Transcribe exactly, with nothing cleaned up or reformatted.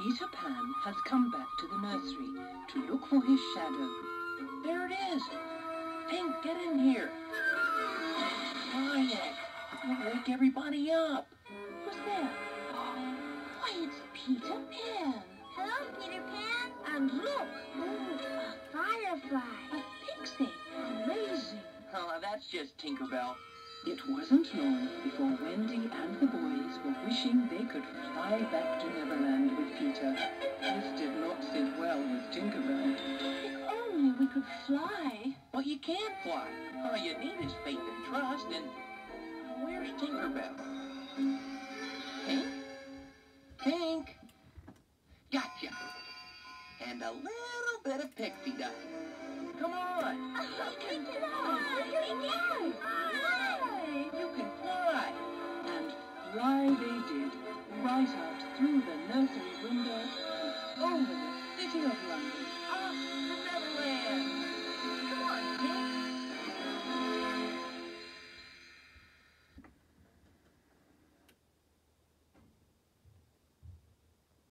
Peter Pan has come back to the nursery to look for his shadow. There it is. Pink, get in here. Quiet. Don't wake everybody up. Who's there? Why, it's Peter Pan. Hello, Peter Pan. And look. Ooh, a firefly. A pixie. Amazing. Oh, that's just Tinkerbell. It wasn't long before Wendy and the boys were wishing they could fly back to Neverland with Peter. This did not sit well with Tinkerbell. If only we could fly. But you can't fly. All you need is faith and trust, and where's Tinkerbell? Pink? Pink? Gotcha. And a little bit of pixie dust. Come on. Take it on. You can fly. And fly they did, right out through the nursery window and over the city of London. Up to